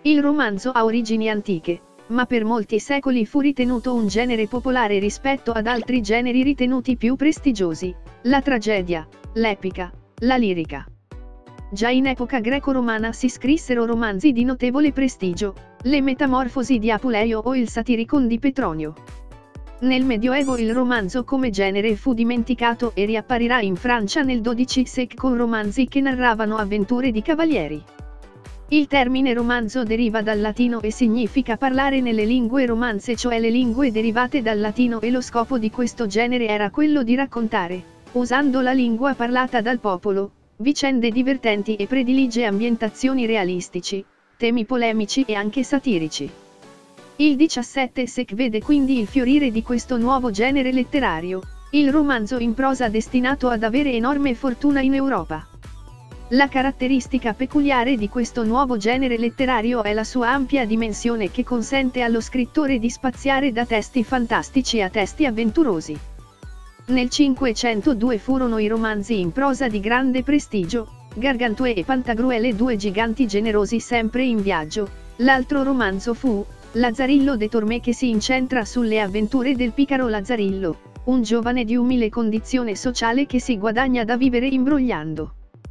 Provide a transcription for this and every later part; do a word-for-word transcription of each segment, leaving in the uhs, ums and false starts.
Il romanzo ha origini antiche, ma per molti secoli fu ritenuto un genere popolare rispetto ad altri generi ritenuti più prestigiosi, la tragedia, l'epica, la lirica. Già in epoca greco-romana si scrissero romanzi di notevole prestigio, le Metamorfosi di Apuleio o il Satiricon di Petronio. Nel Medioevo il romanzo come genere fu dimenticato e riapparirà in Francia nel dodici secolo con romanzi che narravano avventure di cavalieri. Il termine romanzo deriva dal latino e significa parlare nelle lingue romanze, cioè le lingue derivate dal latino, e lo scopo di questo genere era quello di raccontare, usando la lingua parlata dal popolo, vicende divertenti e predilige ambientazioni realistici, temi polemici e anche satirici. Il diciassette secolo vede quindi il fiorire di questo nuovo genere letterario, il romanzo in prosa destinato ad avere enorme fortuna in Europa. La caratteristica peculiare di questo nuovo genere letterario è la sua ampia dimensione che consente allo scrittore di spaziare da testi fantastici a testi avventurosi. Nel Cinquecentodue furono i romanzi in prosa di grande prestigio, Gargantue e Pantagruele, due giganti generosi sempre in viaggio. L'altro romanzo fu Lazzarillo de Tormé, che si incentra sulle avventure del picaro Lazzarillo, un giovane di umile condizione sociale che si guadagna da vivere imbrogliando.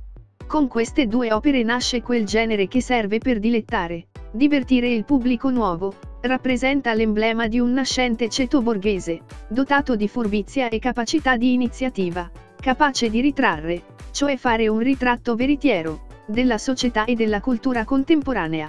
Con queste due opere nasce quel genere che serve per dilettare, divertire il pubblico nuovo, rappresenta l'emblema di un nascente ceto borghese, dotato di furbizia e capacità di iniziativa, capace di ritrarre, cioè fare un ritratto veritiero, della società e della cultura contemporanea.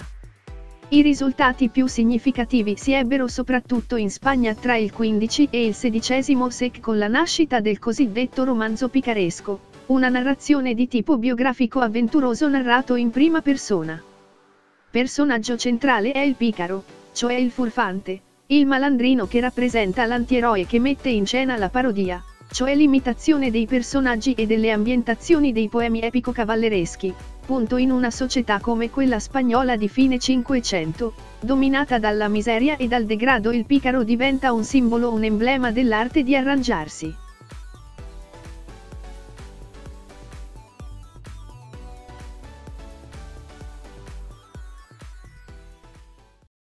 I risultati più significativi si ebbero soprattutto in Spagna tra il quindicesimo e il sedicesimo secolo con la nascita del cosiddetto romanzo picaresco, una narrazione di tipo biografico avventuroso narrato in prima persona. Personaggio centrale è il picaro, cioè il furfante, il malandrino che rappresenta l'antieroe che mette in scena la parodia, cioè l'imitazione dei personaggi e delle ambientazioni dei poemi epico-cavallereschi. Punto. In una società come quella spagnola di fine Cinquecento, dominata dalla miseria e dal degrado, il picaro diventa un simbolo, un emblema dell'arte di arrangiarsi.